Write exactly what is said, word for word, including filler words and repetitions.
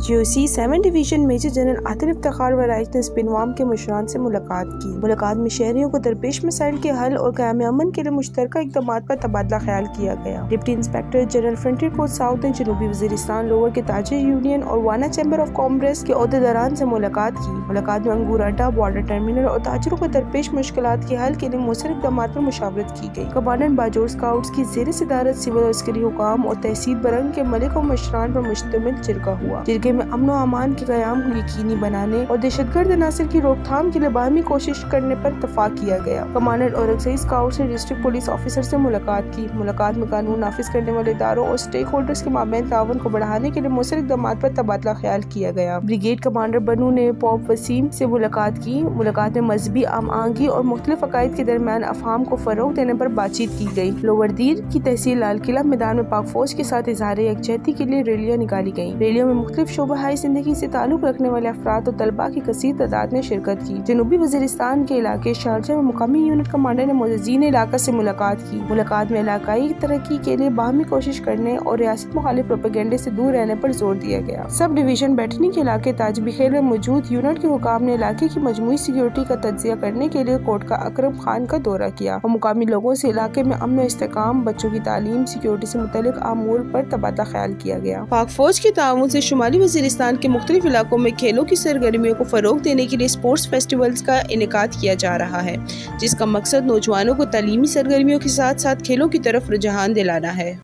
جی O C seven division major general Adil Iftikhar Warraich نے اسپنوام کے مشران سے ملاقات کی۔ ملاقات میں شہریوں کو درپیش مسائل کے حل اور قیام امن کے لیے مشترکہ اقدامات پر تبادلہ خیال کیا گیا۔ ڈپٹی انسپکٹر جنرل فرنٹیر کوسٹ ساؤتھ نے جنوبی وزیرستان لوور کے تاجر یونین اور وانا چیمبر آف کامرس کے عہدیداران سے ملاقات کی۔ ملاقات میں انگور اڈا، بارڈر ٹرمینل اور تاجروں کو درپیش مشکلات کے حل کے لیے مؤثر اقدامات پر مشاورت کی گئی۔ کمانڈنٹ باجوڑ اسکاؤٹس کی زیر صدارت سول عسکری حکام اور تحصیل برنگ کے ملک اور مشران پر مشتمل جرگہ ہوا۔ جرگے میں امن و امان کے قیام کو یقینی بنانے اور دہشت گرد عناصر کی روک تھام کے لیے باہمی کوشش کرنے پر اتفاق کیا گیا۔ کمانڈنٹ اور اکثری اسکاؤٹس نے ڈسٹرکٹ پولیس آفیسر سے ملاقات کی۔ ملاقات میں قانون نافذ کرنے والے اداروں اور اسٹیک ہولڈرز کے مابین تعاون کو بڑھانے کے لیے مؤثر اقدامات پر تبادلہ خیال کیا گیا۔ بریگیڈ کمانڈر بنو نے پوپ وسیم سے ملاقات کی۔ ملاقات میں مذہبی ہم آہنگی اور مختلف عقائد کے درمیان افہام کو فروغ دینے پر بات چیت کی گئی۔ لوور دیر کی تحصیل لال قلعہ میدان میں پاک فوج کے ساتھ اظہار یکجہتی کے لیے ریلیاں نکالی گئیں۔ ریلیوں میں مختلف شعبہ ہائی زندگی سے تعلق رکھنے والے افراد اور طلباء کی کثیر تعداد نے شرکت کی۔ جنوبی وزیرستان کے علاقے شارجہ میں مقامی یونٹ کمانڈر نے معززین علاقہ سے ملاقات کی۔ ملاقات میں علاقائی ترقی کے لیے باہمی کوشش کرنے اور ریاست مخالف پروپیگنڈے سے دور رہنے پر زور دیا گیا۔ سب ڈویژن بیٹھنی کے علاقے تاج بخیر میں موجود یونٹ کے حکام نے علاقے کی مجموعی سیکیورٹی کا تجزیہ کرنے کے لیے کوٹ کا اکرم خان کا دورہ کیا اور مقامی لوگوں سے علاقے میں امن و استحکام، بچوں کی تعلیم، سیکیورٹی سے متعلق امور پر تبادلہ خیال کیا گیا۔ پاک فوج کے تعاون سے شمالی وزیرستان کے مختلف علاقوں میں کھیلوں کی سرگرمیوں کو فروغ دینے کے لیے اسپورٹس فیسٹیولز کا انعقاد کیا جا رہا ہے، جس کا مقصد نوجوانوں کو تعلیمی سرگرمیوں کے ساتھ ساتھ کھیلوں کی طرف رجحان دلانا ہے۔